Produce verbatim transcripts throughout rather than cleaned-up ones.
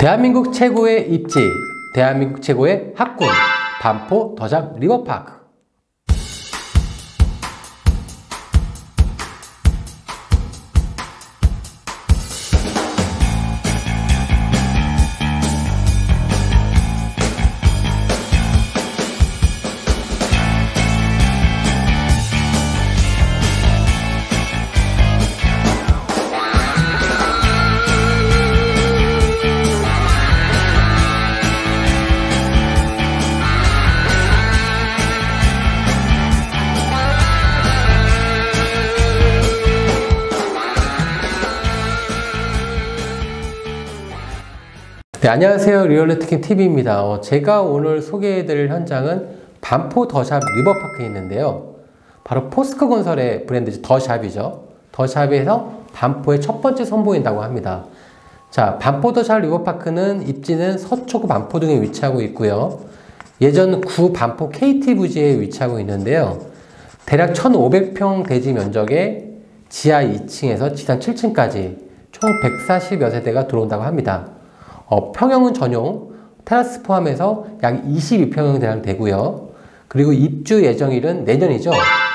대한민국 최고의 입지, 대한민국 최고의 학군, 반포 더샵 리버파크. 네, 안녕하세요. 리얼리티킹 티비입니다. 어, 제가 오늘 소개해드릴 현장은 반포 더샵 리버파크에 있는데요. 바로 포스코 건설의 브랜드 더샵이죠. 더샵에서 반포에 첫 번째 선보인다고 합니다. 자, 반포 더샵 리버파크는 입지는 서초구 반포 등에 위치하고 있고요. 예전 구 반포 케이티 부지에 위치하고 있는데요. 대략 천오백 평 대지 면적에 지하 이 층에서 지상 칠 층까지 총 백사십여 세대가 들어온다고 합니다. 어, 평형은 전용, 테라스 포함해서 약 이십이 평형 대강 되고요. 그리고 입주 예정일은 내년이죠.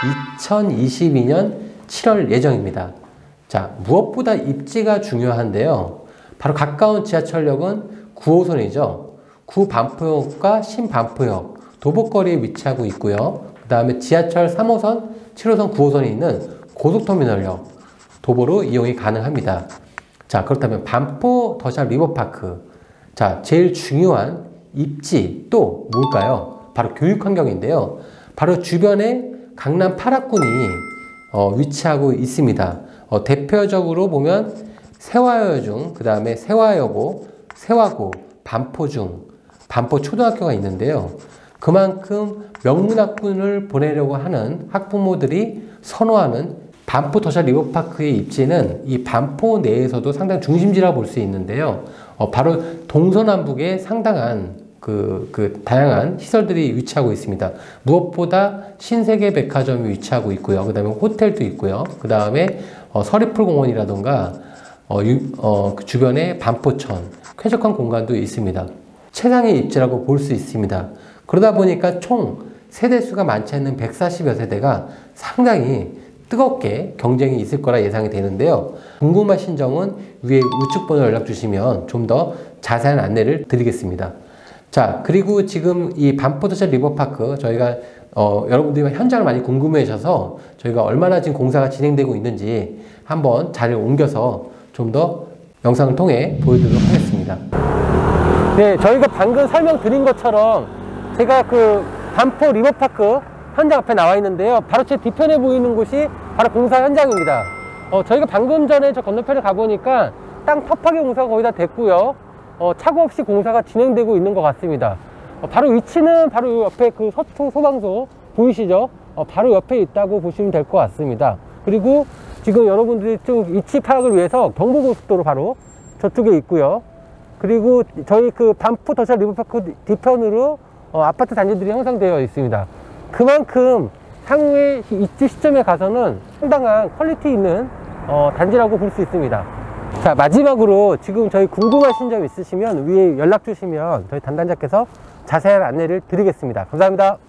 이천이십이 년 칠월 예정입니다. 자, 무엇보다 입지가 중요한데요. 바로 가까운 지하철역은 구 호선이죠. 구 반포역과 신 반포역, 도보거리에 위치하고 있고요. 그 다음에 지하철 삼 호선, 칠 호선, 구 호선이 있는 고속터미널역, 도보로 이용이 가능합니다. 자, 그렇다면 반포 더샵 리버파크. 자, 제일 중요한 입지 또 뭘까요? 바로 교육환경인데요. 바로 주변에 강남 팔 학군이 어, 위치하고 있습니다. 어, 대표적으로 보면 세화여중, 그 다음에 세화여고, 세화고, 반포중, 반포초등학교가 있는데요. 그만큼 명문학군을 보내려고 하는 학부모들이 선호하는 반포 더샵 리버파크의 입지는 이 반포 내에서도 상당히 중심지라고 볼 수 있는데요. 어, 바로 동서남북에 상당한 그, 그 다양한 시설들이 위치하고 있습니다. 무엇보다 신세계 백화점이 위치하고 있고요. 그 다음에 호텔도 있고요. 그 다음에 어, 서리풀 공원이라던가 어, 유, 어, 그 주변에 반포천, 쾌적한 공간도 있습니다. 최상의 입지라고 볼 수 있습니다. 그러다 보니까 총 세대수가 많지 않는 백사십여 세대가 상당히 뜨겁게 경쟁이 있을 거라 예상이 되는데요. 궁금하신 점은 위에 우측 번호 연락 주시면 좀 더 자세한 안내를 드리겠습니다. 자, 그리고 지금 이 반포 더샵 리버파크 저희가 어, 여러분들이 현장을 많이 궁금해 하셔서 저희가 얼마나 지금 공사가 진행되고 있는지 한번 자리를 옮겨서 좀 더 영상을 통해 보여드리도록 하겠습니다. 네, 저희가 방금 설명드린 것처럼 제가 그 반포 리버파크 현장 앞에 나와 있는데요. 바로 제 뒤편에 보이는 곳이 바로 공사 현장입니다. 어, 저희가 방금 전에 저 건너편에 가보니까 땅 터파기 공사가 거의 다 됐고요. 어, 착오 없이 공사가 진행되고 있는 것 같습니다. 어, 바로 위치는 바로 옆에 그 서초 소방서 보이시죠? 어, 바로 옆에 있다고 보시면 될 것 같습니다. 그리고 지금 여러분들이 좀 위치 파악을 위해서 경부고속도로 바로 저쪽에 있고요. 그리고 저희 그 반포 더샵 리버파크 뒤편으로 어, 아파트 단지들이 형성되어 있습니다. 그만큼 향후에 입지 시점에 가서는 상당한 퀄리티 있는 어, 단지라고 볼 수 있습니다. 자, 마지막으로 지금 저희 궁금하신 점 있으시면 위에 연락 주시면 저희 담당자께서 자세한 안내를 드리겠습니다. 감사합니다.